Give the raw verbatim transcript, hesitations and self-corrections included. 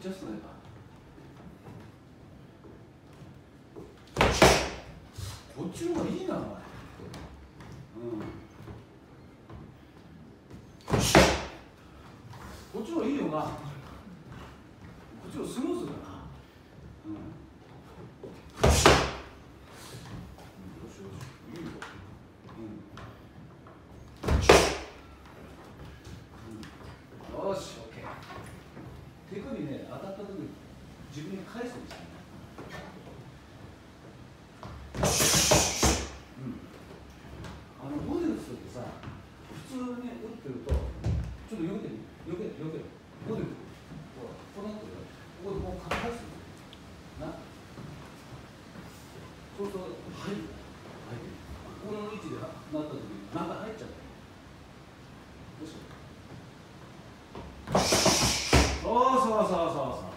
just like that. こっちの方がいいな、お前。うん。こっちの方がいいよな。こっちの方がスムーズだな。うん。よしよし、いいよ。うん。よし、オッケー。手首ね、当たった時に自分に返すんですよね。あのボディ打つ時さ、普通に打ってると、ちょっとよけてみる、よけて、よけて、ボディ打ってこうなってるここでこう返すんですよ。な。そうすると、はい、はい、この位置でなった時に、中入っちゃう。どうしよう。そうそうそうそうそう。